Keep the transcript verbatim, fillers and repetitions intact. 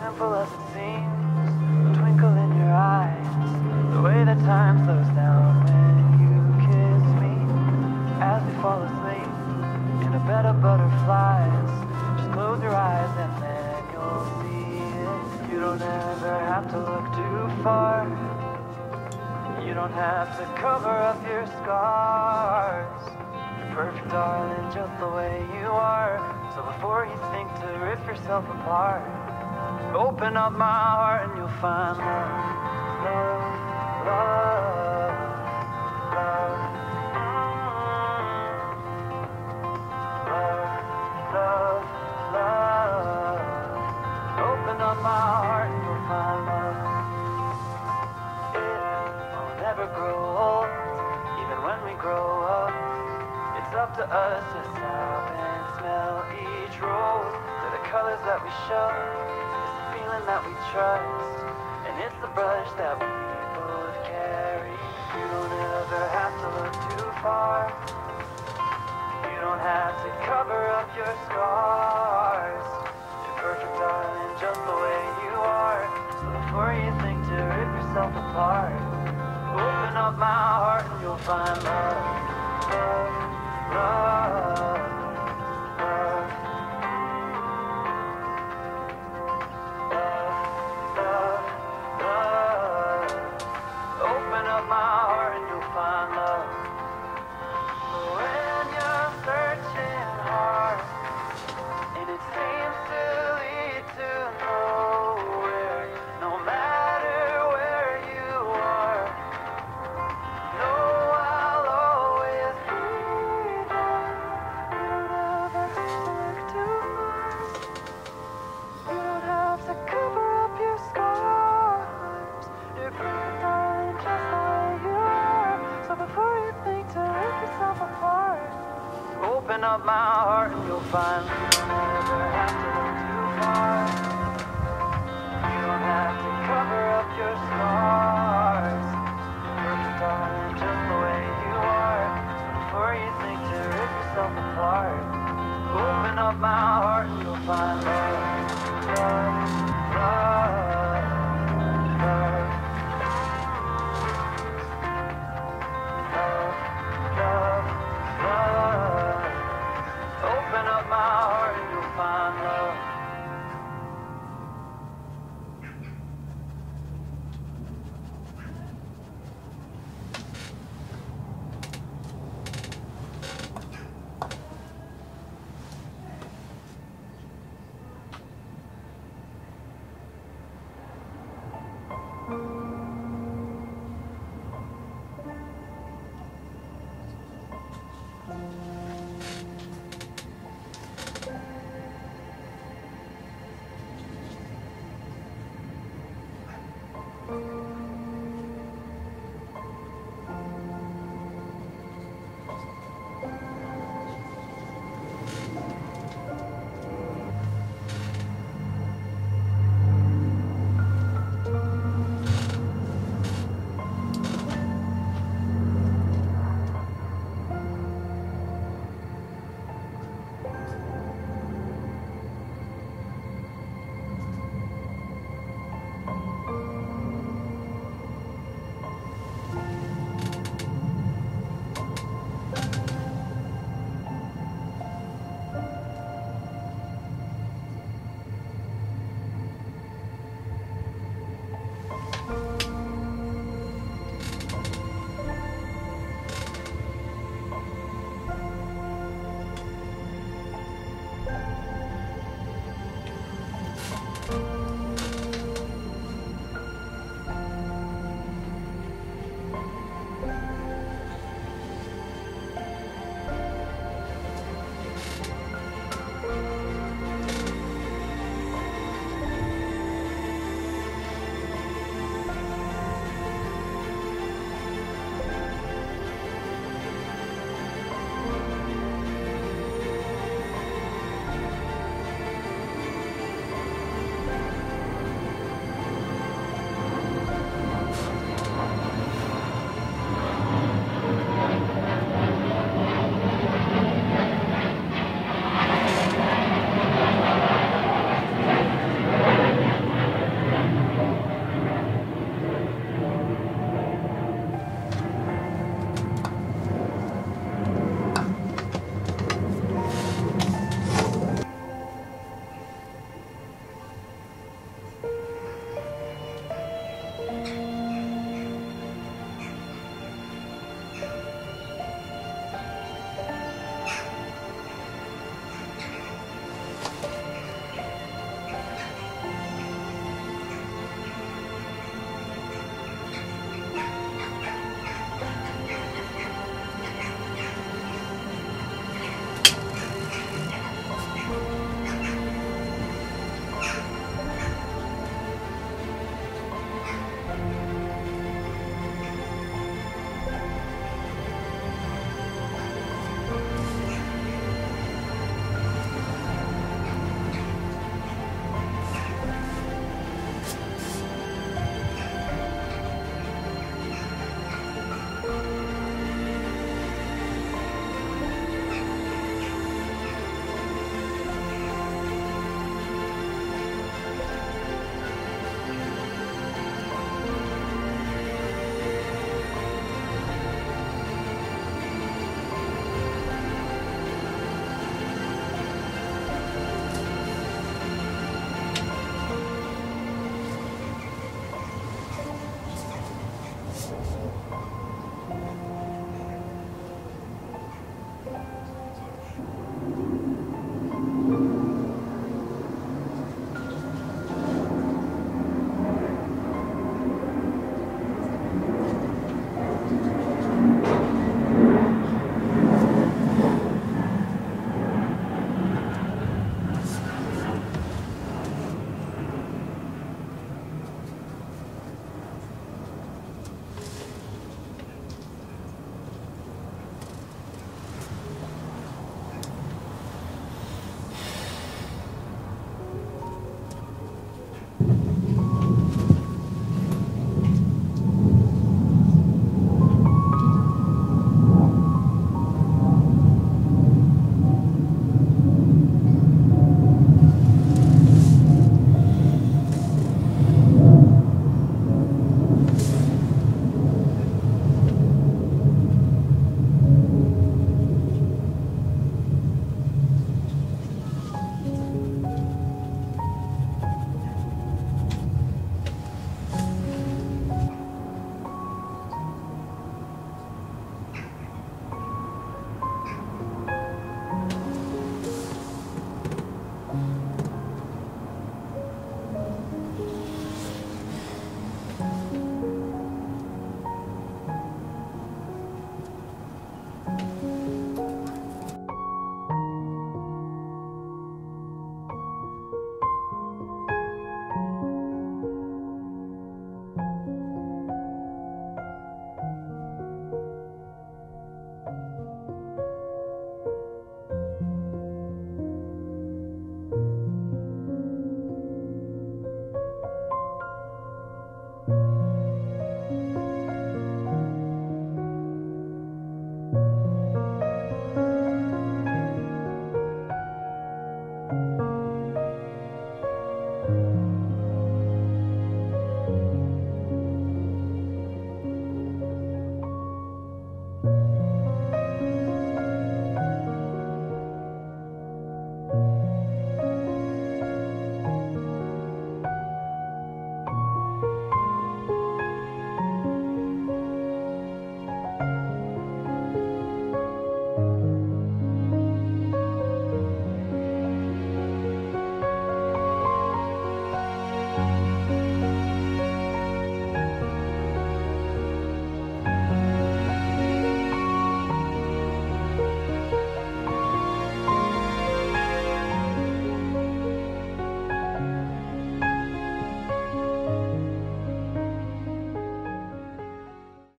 simple as it seems, the twinkle in your eyes, the way that time slows down when you kiss me. As we fall asleep in a bed of butterflies, just close your eyes and then you'll see it. You don't ever have to look too far. You don't have to cover up your scars. You're perfect, darling, just the way you are. So before you think to rip yourself apart, open up my heart and you'll find love, love, love, love, mm, love, love, love. Open up my heart and you'll find love. It will never grow old, even when we grow up. It's up to us to stop and smell each rose. They're the colors that we show, it's the feeling that we trust, and it's the brush that we both carry. You don't ever have to look too far. You don't have to cover up your scars. You're perfect, darling, just the way you are. So before you think to rip yourself apart, open up my heart and you'll find love, love, love, love, love, love, love. Open up my heart and you'll find love. When you're searching hard and it seems to lead to nowhere, no matter where you are, know I'll always be there. You don't ever have to look too far. You don't have to cover up your scars. You're perfect, darling, just the way you are. So before you think to rip yourself apart, open up my heart and you'll find